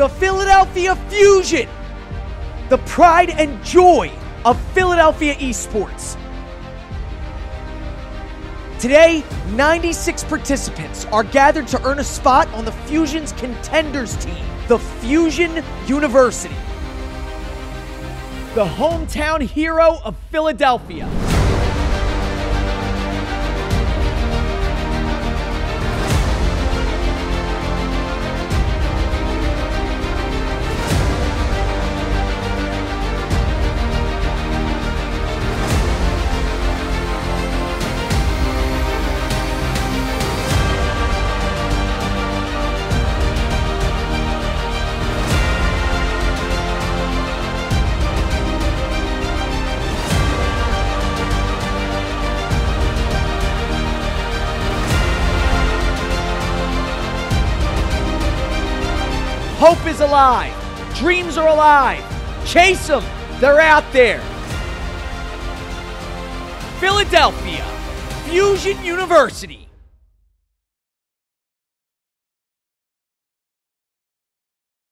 the Philadelphia Fusion, the pride and joy of Philadelphia esports. Today, 96 participants are gathered to earn a spot on the Fusion's contenders team, the Fusion University, the hometown hero of Philadelphia. Hope is alive. Dreams are alive. Chase them. They're out there. Philadelphia Fusion University.